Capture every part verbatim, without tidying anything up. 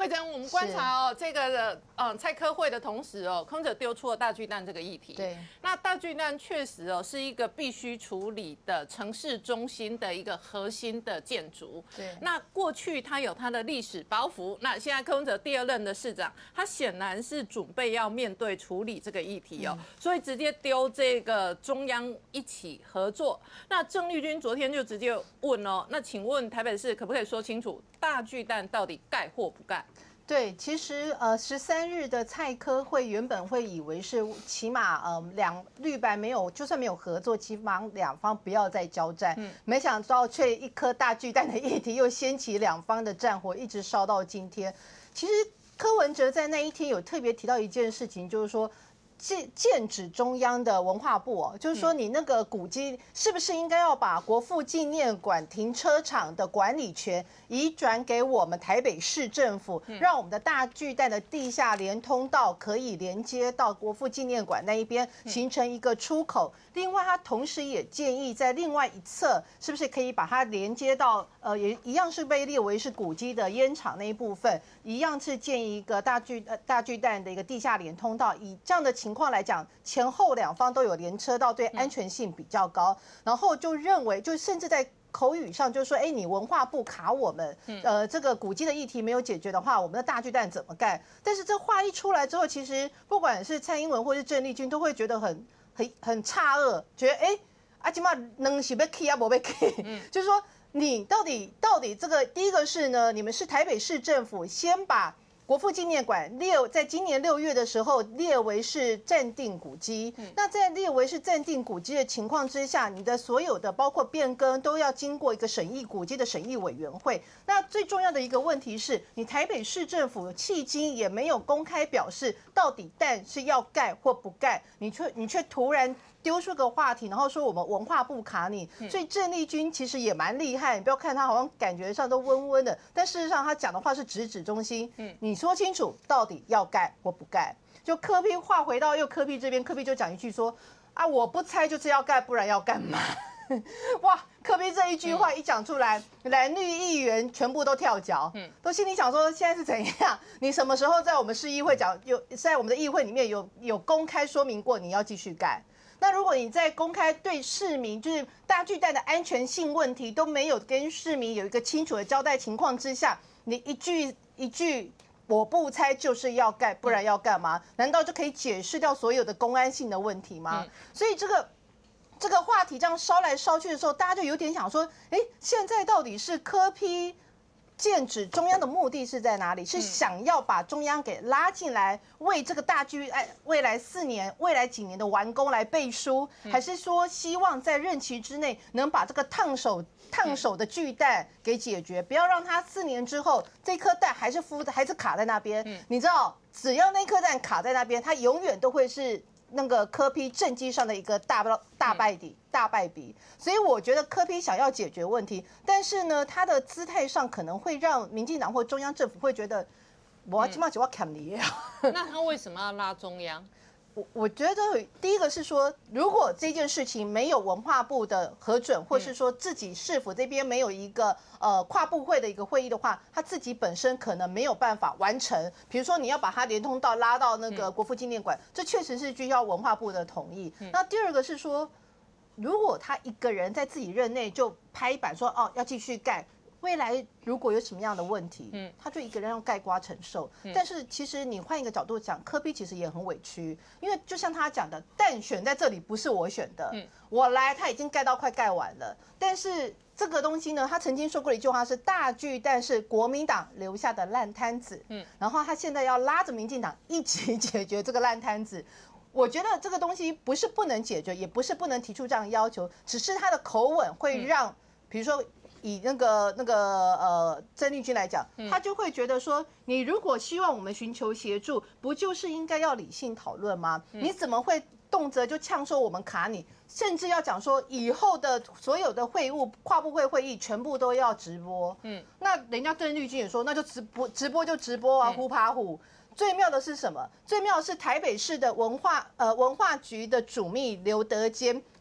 慧珍，我们观察哦，这个呃蔡科会的同时哦，空者丢出了大巨蛋这个议题。 对， 那大巨蛋确实哦是一个必须处理的城市中心的一个核心的建筑。 对， 那过去它有它的历史包袱，那现在柯文哲第二任的市长，他显然是准备要面对处理这个议题哦，嗯、所以直接丢这个中央一起合作。那郑丽君昨天就直接问哦，那请问台北市可不可以说清楚大巨蛋到底盖或不盖？ 对，其实呃，十三日的蔡科会原本会以为是起码呃两绿白没有，就算没有合作，起码两方不要再交战。嗯，没想到却一颗大巨蛋的议题又掀起两方的战火，一直烧到今天。其实柯文哲在那一天有特别提到一件事情，就是说。剑剑指中央的文化部哦，就是说你那个古迹是不是应该要把国父纪念馆停车场的管理权移转给我们台北市政府，让我们的大巨蛋的地下连通道可以连接到国父纪念馆那一边，形成一个出口。另外，他同时也建议在另外一侧，是不是可以把它连接到呃，也一样是被列为是古迹的烟厂那一部分，一样是建一个大巨呃大巨蛋的一个地下连通道，以这样的情况来讲，前后两方都有连车道，对安全性比较高。然后就认为，就甚至在口语上就说，哎，你文化部卡我们，呃，这个古迹的议题没有解决的话，我们的大巨蛋怎么干？但是这话一出来之后，其实不管是蔡英文或是郑丽君，都会觉得很很很诧愕，觉得哎，啊，今嘛能是被 key 啊，不被 key，就是说你到底到底这个第一个是呢，你们是台北市政府先把国父纪念馆列在今年六月的时候列为是暂定古迹，嗯、那在列为是暂定古迹的情况之下，你的所有的包括变更都要经过一个审议古迹的审议委员会。那最重要的一个问题是，你台北市政府迄今也没有公开表示到底蛋是要盖或不盖，你却你却突然丢出个话题，然后说我们文化部卡你，所以郑丽君其实也蛮厉害。你不要看她好像感觉上都温温的，但事实上她讲的话是直指中心。嗯，你说清楚到底要盖或不盖。就柯 P 话回到又柯 P 这边，柯 P 就讲一句说啊，我不猜就是要盖，不然要干嘛？哇，柯 P 这一句话一讲出来，蓝绿议员全部都跳脚，嗯，都心里想说现在是怎样？你什么时候在我们市议会讲有在我们的议会里面有有公开说明过你要继续盖？那如果你在公开对市民就是大巨蛋的安全性问题都没有跟市民有一个清楚的交代情况之下，你一句一句我不猜就是要盖，不然要干嘛？难道就可以解释掉所有的公安性的问题吗？嗯、所以这个这个话题这样烧来烧去的时候，大家就有点想说，哎，现在到底是柯 P剑指中央的目的是在哪里？是想要把中央给拉进来，为这个大巨哎未来四年、未来几年的完工来背书，还是说希望在任期之内能把这个烫手烫手的巨蛋给解决，不要让它四年之后这颗蛋还是敷的，还是卡在那边？你知道，只要那颗蛋卡在那边，它永远都会是那个柯 P 政绩上的一个大大败笔、大败笔，所以我觉得柯 P 想要解决问题，但是呢，他的姿态上可能会让民进党或中央政府会觉得，我起码就要砍你。 那他为什么要拉中央？ 我我觉得第一个是说，如果这件事情没有文化部的核准，或是说自己市府这边没有一个呃跨部会的一个会议的话，他自己本身可能没有办法完成。比如说你要把它连通到拉到那个国父纪念馆，这确实是需要文化部的同意。那第二个是说，如果他一个人在自己任内就拍板说哦要继续盖。未来如果有什么样的问题，嗯，他就一个人要盖瓜承受。嗯、但是其实你换一个角度讲，柯 P 其实也很委屈，因为就像他讲的，蛋选在这里不是我选的，嗯，我来他已经盖到快盖完了。但是这个东西呢，他曾经说过的一句话是：大巨蛋是国民党留下的烂摊子，嗯，然后他现在要拉着民进党一起解决这个烂摊子。我觉得这个东西不是不能解决，也不是不能提出这样的要求，只是他的口吻会让，嗯、比如说。以那个那个呃郑丽君来讲，他就会觉得说，你如果希望我们寻求协助，不就是应该要理性讨论吗？你怎么会动辄就呛说我们卡你，甚至要讲说以后的所有的会务跨部会会议全部都要直播？嗯，那人家郑丽君也说，那就直播直播就直播啊，呼爬虎。最妙的是什么？最妙的是台北市的文化呃文化局的主秘刘德坚。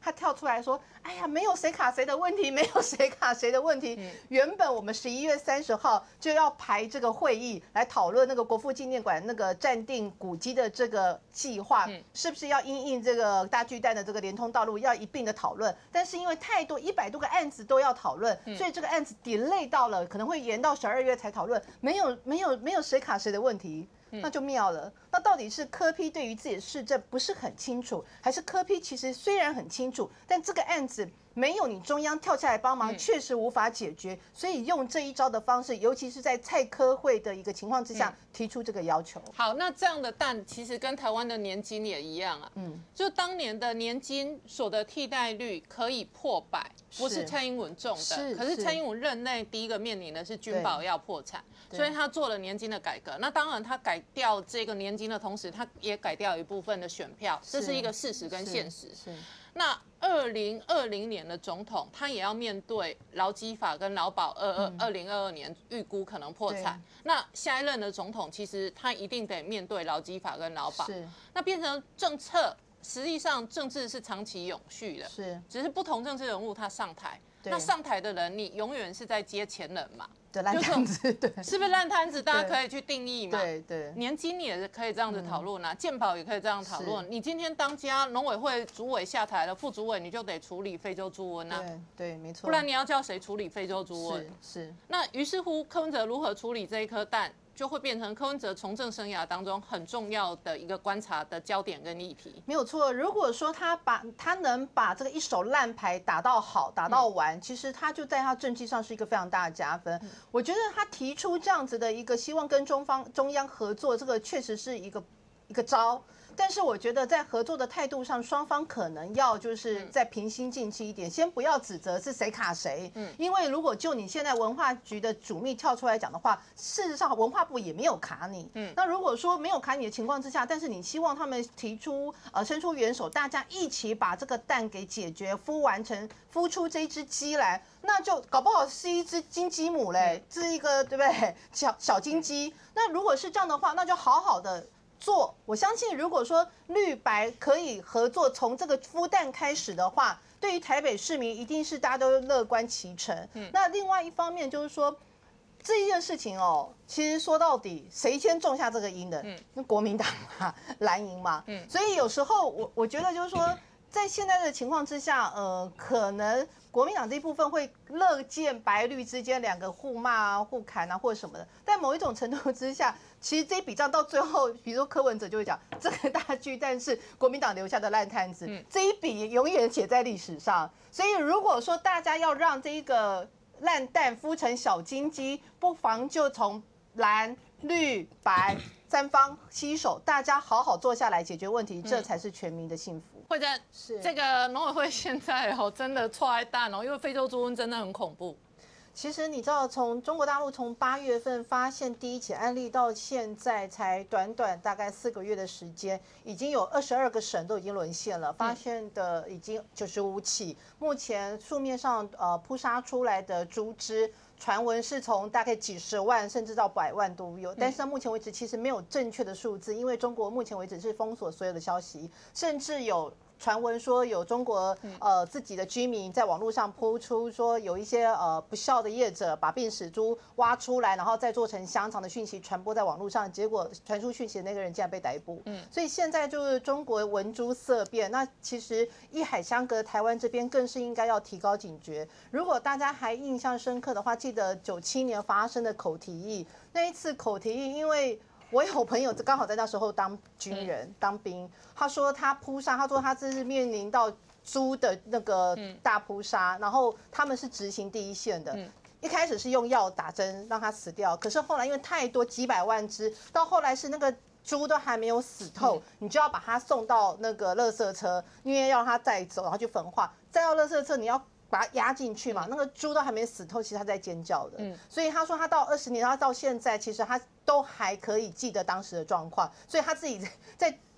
他跳出来说：“哎呀，没有谁卡谁的问题，没有谁卡谁的问题。嗯、原本我们十一月三十号就要排这个会议来讨论那个国父纪念馆那个暂定古迹的这个计划，嗯、是不是要因应这个大巨蛋的这个连通道路要一并的讨论？但是因为太多一百多个案子都要讨论，嗯、所以这个案子 delay 到了，可能会延到十二月才讨论。没有没有没有谁卡谁的问题。”那就妙了。那到底是柯 P 对于自己的市政不是很清楚，还是柯 P 其实虽然很清楚，但这个案子没有你中央跳下来帮忙，确实无法解决，所以用这一招的方式，尤其是在蔡柯会的一个情况之下，提出这个要求。 好，那这样的蛋其实跟台湾的年金也一样啊，嗯，就当年的年金所得替代率可以破百，不是蔡英文中的，可是蔡英文任内第一个面临的是军保要破产，所以他做了年金的改革。那当然，他改掉这个年金的同时，他也改掉一部分的选票，这是一个事实跟现实。是。那二零二零年的总统，他也要面对劳基法跟劳保二二二零二二年预估可能破产。那下一任的总统，其实他一定得面对劳基法跟劳保。是。那变成政策，实际上政治是长期永续的。是。只是不同政治人物他上台，那上台的人，你永远是在接前人嘛。 的烂摊子，对， 是不是烂摊子？大家可以去定义嘛。 对对， 年金也是可以这样子讨论啊，健保也可以这样讨论。你今天当家农委会主委下台了，副主委你就得处理非洲猪瘟啊。 对对，没错。 不然你要叫谁处理非洲猪瘟？ 是是。 那于是乎，柯文哲如何处理这一颗蛋？就会变成柯文哲从政生涯当中很重要的一个观察的焦点跟议题。 没有错，如果说他把他能把这个一手烂牌打到好，打到完，嗯、其实他就在他政绩上是一个非常大的加分。嗯、我觉得他提出这样子的一个希望跟中方中央合作，这个确实是一个一个招。但是我觉得在合作的态度上，双方可能要就是再平心静气一点，先不要指责是谁卡谁。嗯，因为如果就你现在文化局的主秘跳出来讲的话，事实上文化部也没有卡你。嗯，那如果说没有卡你的情况之下，但是你希望他们提出呃伸出援手，大家一起把这个蛋给解决，孵完成孵出这一只鸡来，那就搞不好是一只金鸡母嘞，是一个对不对？小小金鸡。那如果是这样的话，那就好好的。做，我相信如果说绿白可以合作，从这个孵蛋开始的话，对于台北市民一定是大家都乐观其成。嗯，那另外一方面就是说，这一件事情哦，其实说到底，谁先种下这个因的？嗯，那国民党嘛，蓝营嘛。嗯，所以有时候我我觉得就是说，在现在的情况之下，呃，可能国民党这一部分会乐见白绿之间两个互骂啊、互砍啊或者什么的，但某一种程度之下。其实这一笔账到最后，比如说柯文哲就会讲，这个大巨蛋是国民党留下的烂摊子，嗯、这一笔永远写在历史上。所以如果说大家要让这一个烂蛋孵成小金鸡，不妨就从蓝、绿、白三方携手，大家好好坐下来解决问题，嗯、这才是全民的幸福。 会在这个农委会现在哦，真的错爱蛋哦，因为非洲猪瘟真的很恐怖。 其实你知道，从中国大陆从八月份发现第一起案例到现在，才短短大概四个月的时间，已经有二十二个省都已经沦陷了，发现的已经九十五起。目前市面上呃扑杀出来的猪只，传闻是从大概几十万甚至到百万都有，但是到目前为止其实没有正确的数字，因为中国目前为止是封锁所有的消息，甚至有。传闻说有中国呃自己的居民在网络上抛出说有一些呃不孝的业者把病死猪挖出来，然后再做成香肠的讯息传播在网络上，结果传出讯息的那个人竟然被逮捕。嗯，所以现在就是中国闻猪色变，那其实一海相隔，台湾这边更是应该要提高警觉。如果大家还印象深刻的话，记得九七年发生的口蹄疫，那一次口蹄疫因为。我有朋友刚好在那时候当军人、当兵，他说他扑杀，他说他这是面临到猪的那个大扑杀，然后他们是执行第一线的。一开始是用药打针让它死掉，可是后来因为太多几百万只，到后来是那个猪都还没有死透，你就要把它送到那个垃圾车，因为要让它带走，然后去焚化，再到垃圾车你要。把它压进去嘛，那个猪都还没死透，其实他在尖叫的。嗯，所以他说他到二十年，他到现在，其实他都还可以记得当时的状况，所以他自己在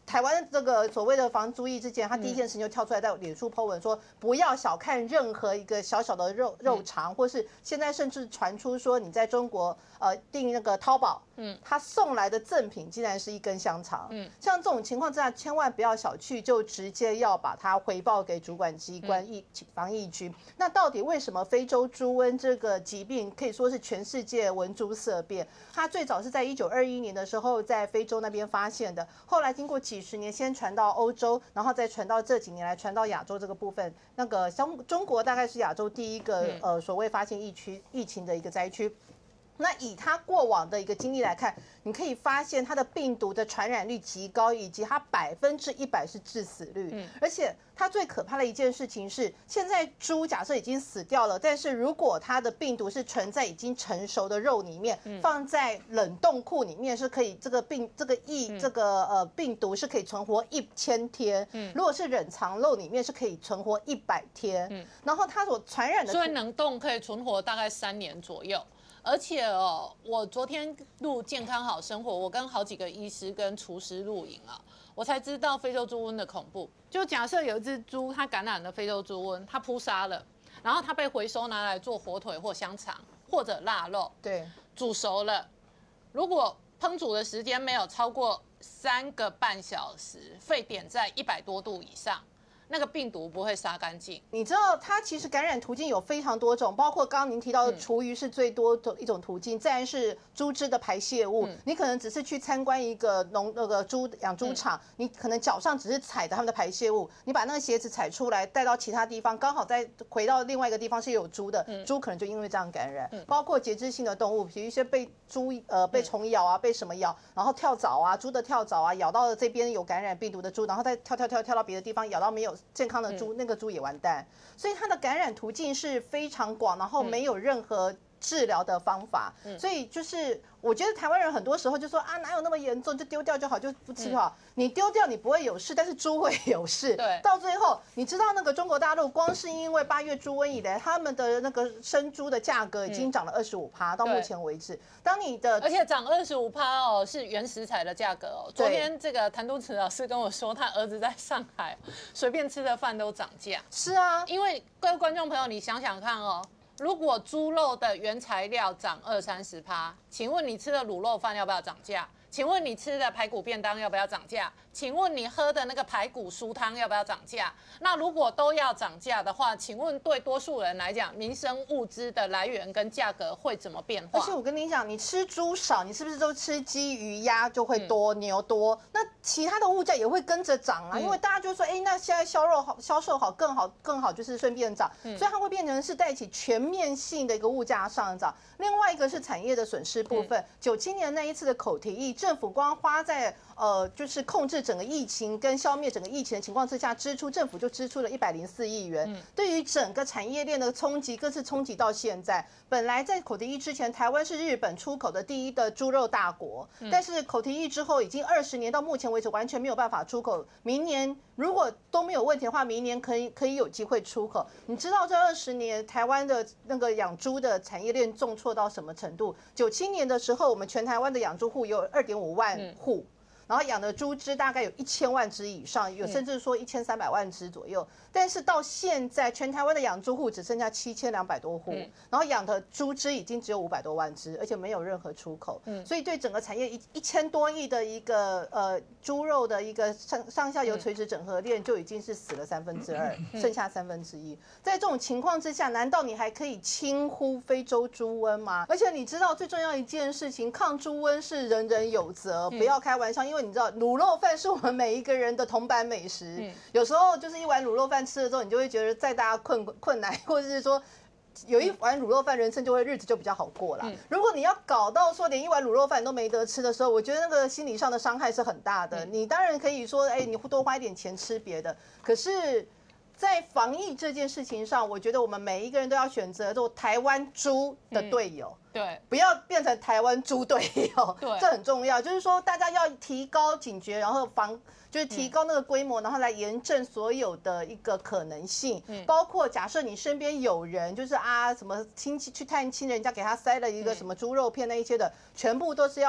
台湾这个所谓的防猪疫之前，他第一件事情就跳出来在脸书 po 文说，不要小看任何一个小小的肉肉肠，或是现在甚至传出说你在中国呃订那个淘宝，嗯，他送来的赠品竟然是一根香肠，嗯，像这种情况之下，千万不要小觑，就直接要把它回报给主管机关疫防疫局。那到底为什么非洲猪瘟这个疾病可以说是全世界闻诸色变？它最早是在一九二一年的时候在非洲那边发现的，后来经过几十年，先传到欧洲，然后再传到这几年来传到亚洲这个部分。那个中中国大概是亚洲第一个呃所谓发现疫区疫情的一个灾区。那以它过往的一个经历来看，你可以发现它的病毒的传染率极高，以及它百分之一百是致死率。嗯，而且它最可怕的一件事情是，现在猪假设已经死掉了，但是如果它的病毒是存在已经成熟的肉里面，嗯、放在冷冻库里面是可以这个病这个疫、嗯、这个呃病毒是可以存活一千天。嗯，如果是冷藏肉里面是可以存活一百天。嗯，然后它所传染的， 所以冷冻可以存活大概三年左右。而且哦，我昨天录健康好生活，我跟好几个医师跟厨师录影啊，我才知道非洲猪瘟的恐怖。就假设有一只猪它感染了非洲猪瘟，它扑杀了，然后它被回收拿来做火腿或香肠或者腊肉， 对， 煮熟了，如果烹煮的时间没有超过三个半小时，沸点在一百多度以上，那个病毒不会杀干净。 你知道它其实感染途径有非常多种，包括刚刚您提到的厨余是最多的一种途径，再来是猪只的排泄物。嗯、你可能只是去参观一个农那个猪养猪场，嗯、你可能脚上只是踩的他们的排泄物，你把那个鞋子踩出来带到其他地方，刚好再回到另外一个地方是有猪的，嗯、猪可能就因为这样感染。嗯、包括节肢性的动物，比如一些被猪呃被虫咬啊，被什么咬，然后跳蚤啊，猪的跳蚤啊咬到了这边有感染病毒的猪，然后再跳跳跳跳到别的地方咬到没有健康的猪，嗯、那个猪也完蛋。所以它的感染途径是非常广，然后没有任何治疗的方法。嗯、所以就是我觉得台湾人很多时候就说啊，哪有那么严重，就丢掉就好，就不吃就好。嗯、你丢掉你不会有事，但是猪会有事。 对， 到最后你知道那个中国大陆光是因为八月猪瘟以来，他们的那个生猪的价格已经涨了二十五趴，到目前为止。当你的而且涨二十五趴哦，是原食材的价格哦。昨天这个谭敦慈老师跟我说，他儿子在上海随便吃的饭都涨价。 是啊， 因为各位观众朋友，你想想看哦。如果猪肉的原材料涨二三十趴，请问你吃的卤肉饭要不要涨价？请问你吃的排骨便当要不要涨价？请问你喝的那个排骨酥汤要不要涨价？那如果都要涨价的话，请问对多数人来讲，民生物资的来源跟价格会怎么变化？ 而且我跟你讲，你吃猪少，你是不是都吃鸡、鱼、鸭就会多，嗯、牛多？那其他的物价也会跟着涨啊，嗯、因为大家就说，哎，那现在销肉好，销售好，更好，更好，就是顺便涨，嗯、所以它会变成是带起全面性的一个物价上涨。另外一个是产业的损失部分，九七、嗯、年那一次的口蹄疫，政府光花在呃就是控制整个疫情跟消灭整个疫情的情况之下，支出政府就支出了一百零四亿元，嗯、对于整个产业链的冲击更是冲击到现在。本来在口蹄疫之前，台湾是日本出口的第一的猪肉大国，嗯、但是口蹄疫之后已经二十年，到目前为止完全没有办法出口。明年如果都没有问题的话，明年可以可以有机会出口。你知道这二十年台湾的那个养猪的产业链重挫到什么程度？九七年的时候，我们全台湾的养猪户有二点五万户。嗯然后养的猪只大概有一千万只以上，有甚至说一千三百万只左右。但是到现在，全台湾的养猪户只剩下七千两百多户，嗯、然后养的猪只已经只有五百多万只，而且没有任何出口。嗯、所以对整个产业一一千多亿的一个呃猪肉的一个上上下游垂直整合链就已经是死了三分之二，嗯、剩下三分之一。在这种情况之下，难道你还可以轻忽非洲猪瘟吗？而且你知道最重要一件事情，抗猪瘟是人人有责，不要开玩笑。因为你知道卤肉饭是我们每一个人的铜板美食，嗯、有时候就是一碗卤肉饭吃了之后，你就会觉得再大困困难，或者是说有一碗卤肉饭，人生就会日子就比较好过了。嗯、如果你要搞到说连一碗卤肉饭都没得吃的时候，我觉得那个心理上的伤害是很大的。嗯、你当然可以说，哎，你多花一点钱吃别的，可是。在防疫这件事情上，我觉得我们每一个人都要选择做台湾猪的队友， 嗯、对， 不要变成台湾猪队友，对，这很重要。就是说，大家要提高警觉，然后防，就是提高那个规模，嗯、然后来严正所有的一个可能性，嗯、包括假设你身边有人，就是啊什么亲戚去探亲，人家给他塞了一个什么猪肉片那一些的，全部都是要。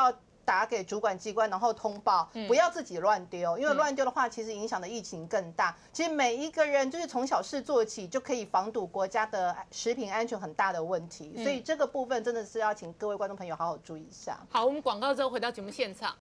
打给主管机关，然后通报，不要自己乱丢，因为乱丢的话，其实影响的疫情更大。其实每一个人就是从小事做起，就可以防堵国家的食品安全很大的问题。所以这个部分真的是要请各位观众朋友好好注意一下。 好，我们广告之后回到节目现场。